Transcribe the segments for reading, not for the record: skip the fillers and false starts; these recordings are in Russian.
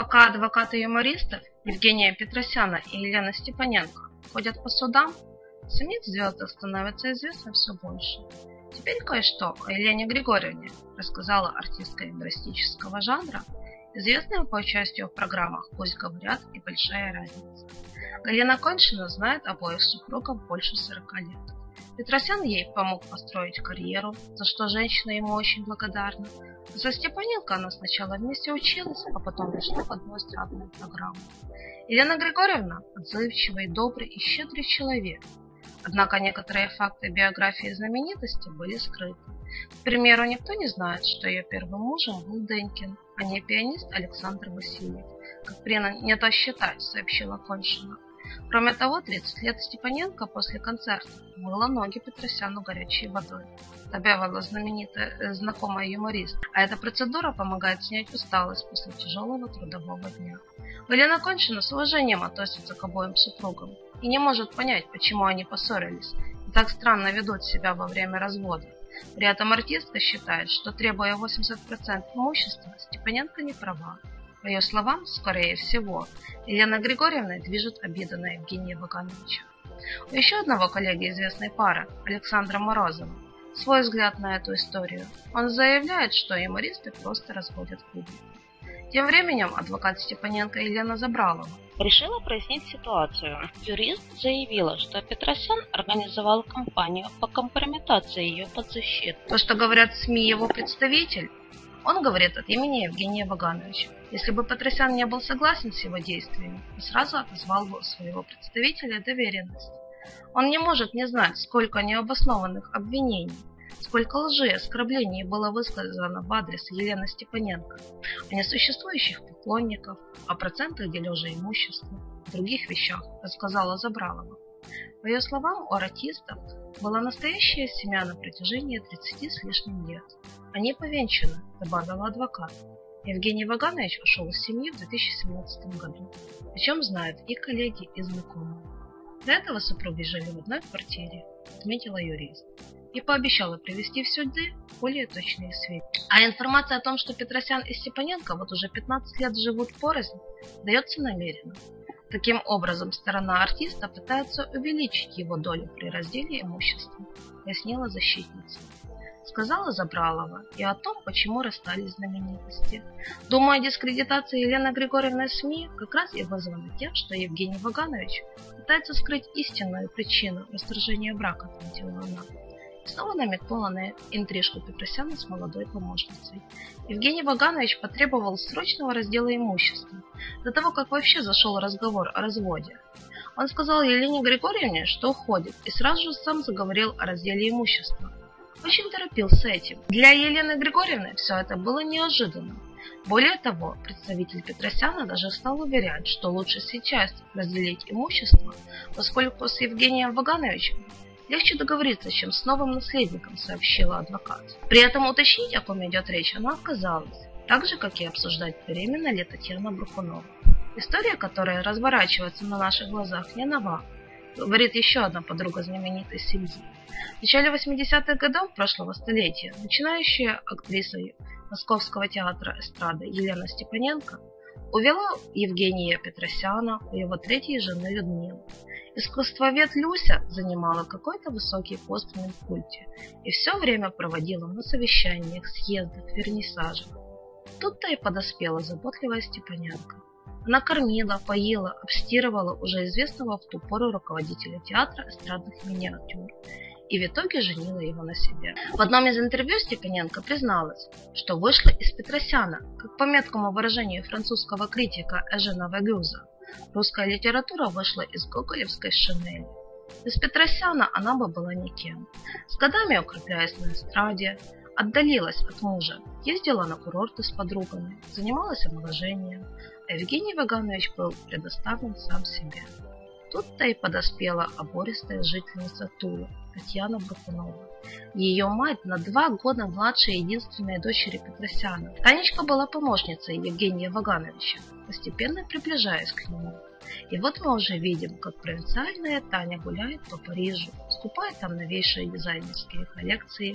Пока адвокаты юмористов Евгения Петросяна и Елена Степаненко ходят по судам, самих звездах становится известно все больше. Теперь кое-что о Елене Григорьевне рассказала артистка юмористического жанра, известная по участию в программах «Пусть говорят» и «Большая разница». Галина Коньшина знает обоих супругов больше 40 лет. Петросян ей помог построить карьеру, за что женщина ему очень благодарна. За Степаненко она сначала вместе училась, а потом вошла в одну эстрадную программу. Елена Григорьевна – отзывчивый, добрый и щедрый человек. Однако некоторые факты биографии знаменитости были скрыты. К примеру, никто не знает, что ее первым мужем был Денькин, а не пианист Александр Васильев, как принято считать, сообщила Коньшина. Кроме того, 30 лет Степаненко после концерта мыла ноги Петросяну горячей водой, добавила знаменитая знакомая юморист. А эта процедура помогает снять усталость после тяжелого трудового дня. Галина Коньшина с уважением относится к обоим супругам и не может понять, почему они поссорились и так странно ведут себя во время развода. При этом артистка считает, что, требуя 80% имущества, Степаненко не права. По ее словам, скорее всего, Елена Григорьевна движет обида на Евгения Вагановича. У еще одного коллеги известной пары, Александра Морозова, свой взгляд на эту историю. Он заявляет, что юмористы просто разводят публику. Тем временем адвокат Степаненко Елена Забралова решила прояснить ситуацию. Юрист заявила, что Петросян организовал кампанию по компрометации ее подзащитных. То, что говорят в СМИ его представитель, он говорит от имени Евгения Вагановича. Если бы Петросян не был согласен с его действиями, то сразу отозвал бы своего представителя доверенность. Он не может не знать, сколько необоснованных обвинений, сколько лжи и оскорблений было высказано в адрес Елены Степаненко, о несуществующих поклонников, о процентах дележа имущества, о других вещах, рассказала Забралова. По ее словам, у артистов была настоящая семья на протяжении 30 с лишним лет. Они повенчаны, добавила адвокат. Евгений Ваганович ушел из семьи в 2017 году, о чем знают и коллеги, и знакомые. До этого супруги жили в одной квартире, отметила юрист, и пообещала привести в суды более точные сведения. А информация о том, что Петросян и Степаненко вот уже 15 лет живут порознь, дается намеренно. Таким образом, сторона артиста пытается увеличить его долю при разделе имущества, пояснила защитница. Сказала Забралова и о том, почему расстались знаменитости. Думаю, дискредитация Елены Григорьевны в СМИ как раз и вызвана тем, что Евгений Ваганович пытается скрыть истинную причину расторжения брака, отметила она. И снова намекнула на интрижку Петросяна с молодой помощницей. Евгений Ваганович потребовал срочного раздела имущества, до того, как вообще зашел разговор о разводе. Он сказал Елене Григорьевне, что уходит, и сразу же сам заговорил о разделе имущества. Очень торопился этим. Для Елены Григорьевны все это было неожиданным. Более того, представитель Петросяна даже стал уверять, что лучше сейчас разделить имущество, поскольку с Евгением Вагановичем легче договориться, чем с новым наследником, сообщила адвокат. При этом уточнить, о ком идет речь, она отказалась, так же, как и обсуждать, беременна ли Татьяна Брухунова. История, которая разворачивается на наших глазах, не нова, говорит еще одна подруга знаменитой семьи. В начале 80-х годов прошлого столетия начинающая актриса Московского театра эстрады Елена Степаненко увела Евгения Петросяна у его третьей жены Людмилы. Искусствовед Люся занимала какой-то высокий пост в Минкульте и все время проводила на совещаниях, съездах, вернисажах. Тут-то и подоспела заботливая Степаненко. Она кормила, поила, обстирывала уже известного в ту пору руководителя театра эстрадных миниатюр и в итоге женила его на себе. В одном из интервью Степаненко призналась, что вышла из Петросяна, как по меткому выражению французского критика Эжена Вегюза, русская литература вышла из гоголевской шинели. Без Петросяна она бы была никем. С годами укрепляясь на эстраде, отдалилась от мужа, ездила на курорты с подругами, занималась омоложением, а Евгений Ваганович был предоставлен сам себе. Тут-то и подоспела обористая жительница Тулы Татьяна Брухунова. Ее мать на 2 года младше единственной дочери Петросяна. Танечка была помощницей Евгения Вагановича, постепенно приближаясь к нему. И вот мы уже видим, как провинциальная Таня гуляет по Парижу, скупает там новейшие дизайнерские коллекции,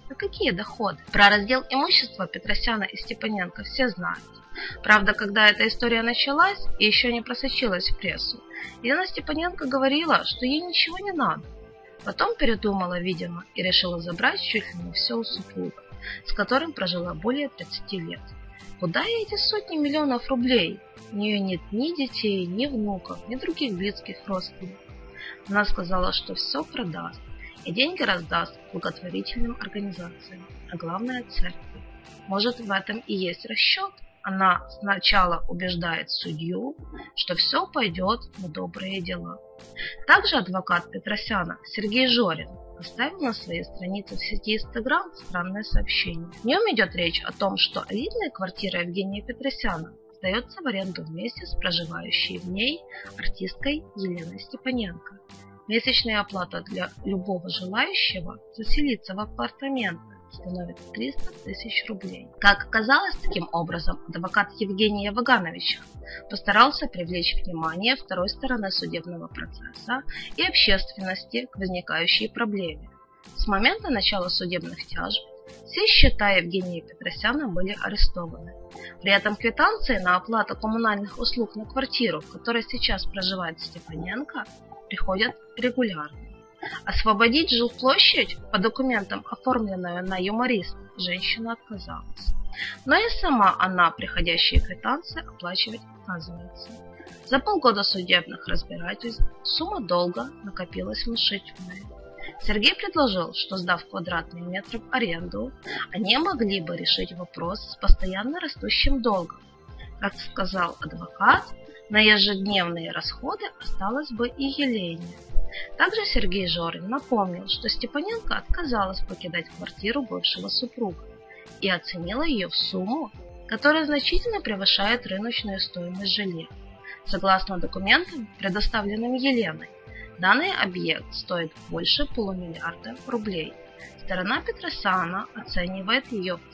А какие доходы? Про раздел имущества Петросяна и Степаненко все знают. Правда, когда эта история началась и еще не просочилась в прессу, Елена Степаненко говорила, что ей ничего не надо. Потом передумала, видимо, и решила забрать чуть ли не все у супруга, с которым прожила более 30 лет. Куда ей эти сотни миллионов рублей? У нее нет ни детей, ни внуков, ни других близких родственников. Она сказала, что все продаст и деньги раздаст благотворительным организациям, а главное церкви. Может, в этом и есть расчет? Она сначала убеждает судью, что все пойдет на добрые дела. Также адвокат Петросяна Сергей Жорин оставил на своей странице в сети Instagram странное сообщение. В нем идет речь о том, что элитная квартира Евгения Петросяна сдается в аренду вместе с проживающей в ней артисткой Еленой Степаненко. Месячная оплата для любого желающего заселиться в апартаменты становит 300 тысяч рублей. Как оказалось, таким образом адвокат Евгения Вагановича постарался привлечь внимание второй стороны судебного процесса и общественности к возникающей проблеме. С момента начала судебных тяжб все счета Евгения Петросяна были арестованы. При этом квитанции на оплату коммунальных услуг на квартиру, в которой сейчас проживает Степаненко, приходят регулярно. Освободить жилплощадь по документам, оформленную на юморист, женщина отказалась. Но и сама она приходящие квитанции оплачивать отказывается. За полгода судебных разбирательств сумма долга накопилась внушительная. Сергей предложил, что сдав квадратные метры в аренду, они могли бы решить вопрос с постоянно растущим долгом. Как сказал адвокат, на ежедневные расходы осталось бы и Елене. Также Сергей Жорин напомнил, что Степаненко отказалась покидать квартиру бывшего супруга и оценила ее в сумму, которая значительно превышает рыночную стоимость жилья. Согласно документам, предоставленным Еленой, данный объект стоит больше полумиллиарда рублей. Сторона Петросяна оценивает ее в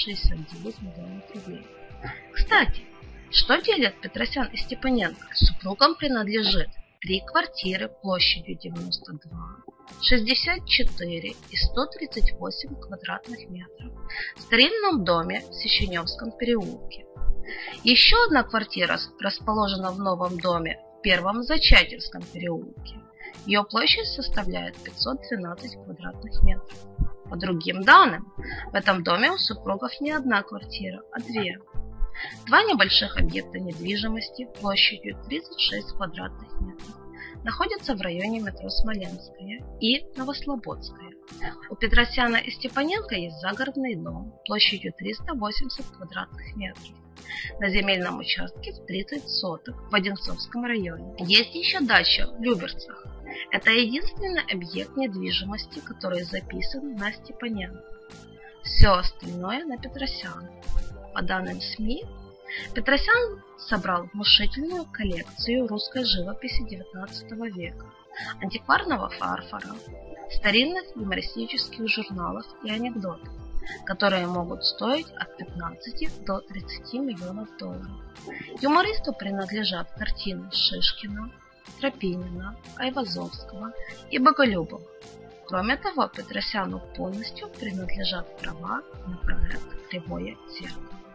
369 миллионов рублей. Кстати, что делят Петросян и Степаненко? Супругам принадлежит 3 квартиры площадью 92, 64 и 138 квадратных метров в старинном доме в Сеченевском переулке. Еще одна квартира расположена в новом доме в Первом Зачатевском переулке. Ее площадь составляет 512 квадратных метров. По другим данным, в этом доме у супругов не одна квартира, а 2. 2 небольших объекта недвижимости площадью 36 квадратных метров находятся в районе метро Смоленская и Новослободская. У Петросяна и Степаненко есть загородный дом площадью 380 квадратных метров на земельном участке в 30 соток в Одинцовском районе. Есть еще дача в Люберцах. Это единственный объект недвижимости, который записан на Степаненко. Все остальное на Петросяна. По данным СМИ, Петросян собрал внушительную коллекцию русской живописи XIX века, антикварного фарфора, старинных юмористических журналов и анекдотов, которые могут стоить от 15 до 30 миллионов долларов. Юмористу принадлежат картины Шишкина, Тропинина, Айвазовского и Боголюбова. Кроме того, Петросяну полностью принадлежат права на проект «Кривое зеркало».